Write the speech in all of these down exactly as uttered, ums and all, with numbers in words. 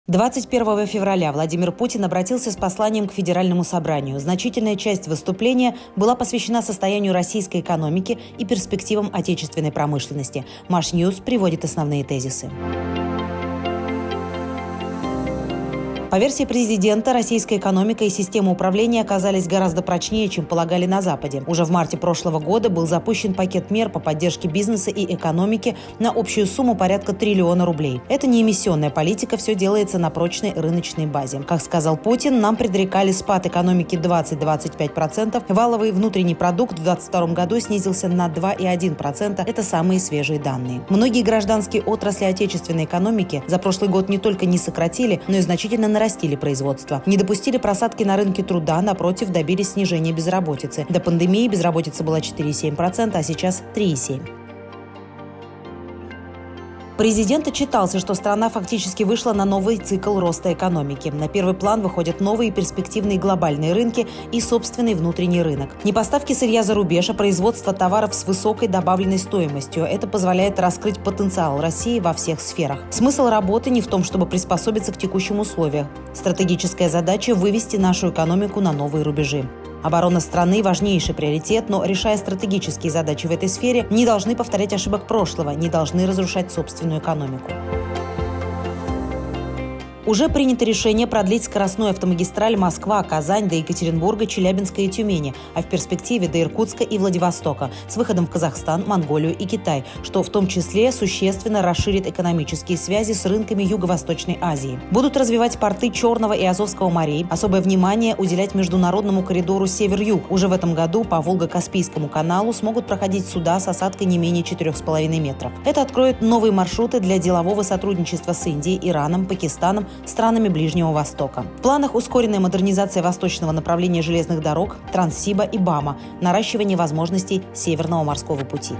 двадцать первого февраля Владимир Путин обратился с посланием к Федеральному собранию. Значительная часть выступления была посвящена состоянию российской экономики и перспективам отечественной промышленности. Маш Ньюс приводит основные тезисы. По версии президента, российская экономика и система управления оказались гораздо прочнее, чем полагали на Западе. Уже в марте прошлого года был запущен пакет мер по поддержке бизнеса и экономики на общую сумму порядка триллиона рублей. Это не эмиссионная политика, все делается на прочной рыночной базе. Как сказал Путин, нам предрекали спад экономики двадцать-двадцать пять процентов. Валовый внутренний продукт в двадцать втором году снизился на два и одна десятая процента. Это самые свежие данные. Многие гражданские отрасли отечественной экономики за прошлый год не только не сократили, но и значительно нарастили. Нарастили производство, не допустили просадки на рынке труда, напротив, добились снижения безработицы. До пандемии безработица была четыре и семь десятых процента, а сейчас три и семь десятых процента. Президент отчитался, что страна фактически вышла на новый цикл роста экономики. На первый план выходят новые перспективные глобальные рынки и собственный внутренний рынок. Не поставки сырья за рубеж, а производство товаров с высокой добавленной стоимостью. Это позволяет раскрыть потенциал России во всех сферах. Смысл работы не в том, чтобы приспособиться к текущим условиям. Стратегическая задача – вывести нашу экономику на новые рубежи. Оборона страны – важнейший приоритет, но, решая стратегические задачи в этой сфере, не должны повторять ошибок прошлого, не должны разрушать собственную экономику. Уже принято решение продлить скоростную автомагистраль Москва-Казань до Екатеринбурга, Челябинска и Тюмени, а в перспективе до Иркутска и Владивостока, с выходом в Казахстан, Монголию и Китай, что в том числе существенно расширит экономические связи с рынками Юго-Восточной Азии. Будут развивать порты Черного и Азовского морей, особое внимание уделять международному коридору Север-Юг. Уже в этом году по Волго-Каспийскому каналу смогут проходить суда с осадкой не менее четырёх с половиной метров. Это откроет новые маршруты для делового сотрудничества с Индией, Ираном, Пакистаном, странами Ближнего Востока. В планах ускоренная модернизация восточного направления железных дорог, Транссиба и БАМа, наращивание возможностей Северного морского пути.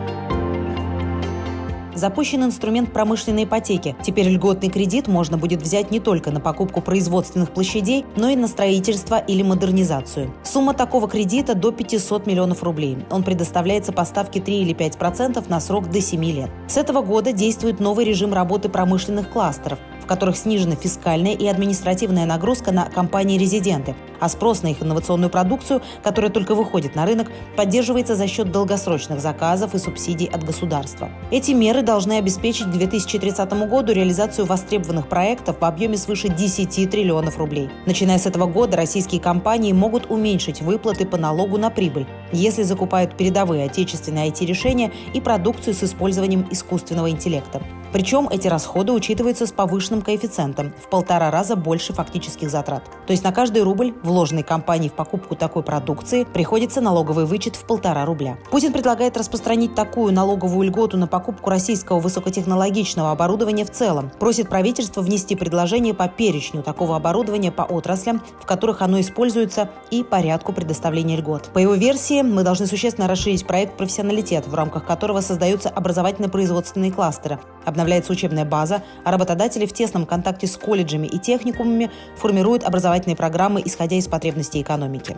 Запущен инструмент промышленной ипотеки. Теперь льготный кредит можно будет взять не только на покупку производственных площадей, но и на строительство или модернизацию. Сумма такого кредита до пятисот миллионов рублей. Он предоставляется по ставке три или пять процентов на срок до семи лет. С этого года действует новый режим работы промышленных кластеров, в которых снижена фискальная и административная нагрузка на компании-резиденты, а спрос на их инновационную продукцию, которая только выходит на рынок, поддерживается за счет долгосрочных заказов и субсидий от государства. Эти меры должны обеспечить к две тысячи тридцатому году реализацию востребованных проектов в объеме свыше десяти триллионов рублей. Начиная с этого года российские компании могут уменьшить выплаты по налогу на прибыль, если закупают передовые отечественные ай ти-решения и продукцию с использованием искусственного интеллекта. Причем эти расходы учитываются с повышенным коэффициентом в полтора раза больше фактических затрат. То есть на каждый рубль, вложенный компанией в покупку такой продукции, приходится налоговый вычет в полтора рубля. Путин предлагает распространить такую налоговую льготу на покупку российского высокотехнологичного оборудования в целом. Просит правительство внести предложение по перечню такого оборудования по отраслям, в которых оно используется, и порядку предоставления льгот. По его версии, мы должны существенно расширить проект «Профессионалитет», в рамках которого создаются образовательно-производственные кластеры. Обновляется учебная база, а работодатели в тесном контакте с колледжами и техникумами формируют образовательные программы, исходя из потребностей экономики.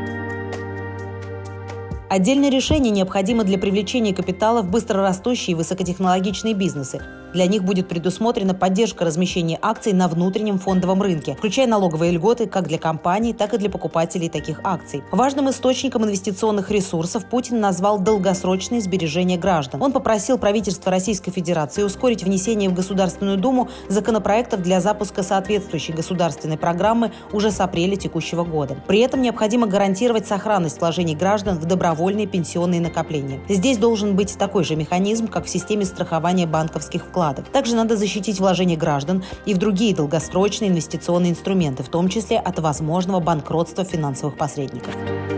Отдельное решение необходимо для привлечения капитала в быстрорастущие высокотехнологичные бизнесы. Для них будет предусмотрена поддержка размещения акций на внутреннем фондовом рынке, включая налоговые льготы как для компаний, так и для покупателей таких акций. Важным источником инвестиционных ресурсов Путин назвал долгосрочные сбережения граждан. Он попросил правительство Российской Федерации ускорить внесение в Государственную Думу законопроектов для запуска соответствующей государственной программы уже с апреля текущего года. При этом необходимо гарантировать сохранность вложений граждан в добровольные пенсионные накопления. Здесь должен быть такой же механизм, как в системе страхования банковских вкладов. Также надо защитить вложения граждан и в другие долгосрочные инвестиционные инструменты, в том числе от возможного банкротства финансовых посредников.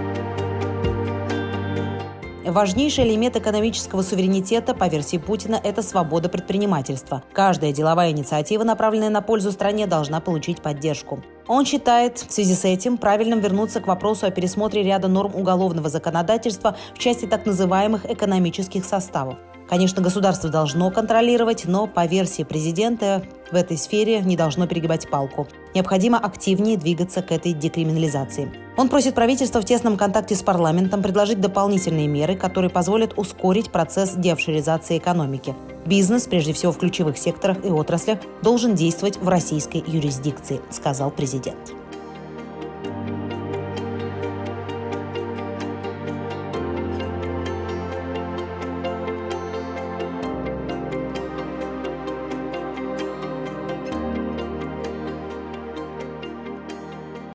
Важнейший элемент экономического суверенитета, по версии Путина, это свобода предпринимательства. Каждая деловая инициатива, направленная на пользу стране, должна получить поддержку. Он считает в связи с этим правильным вернуться к вопросу о пересмотре ряда норм уголовного законодательства в части так называемых экономических составов. Конечно, государство должно контролировать, но, по версии президента, в этой сфере не должно перегибать палку. Необходимо активнее двигаться к этой декриминализации. Он просит правительство в тесном контакте с парламентом предложить дополнительные меры, которые позволят ускорить процесс деофшоризации экономики. Бизнес, прежде всего в ключевых секторах и отраслях, должен действовать в российской юрисдикции, сказал президент.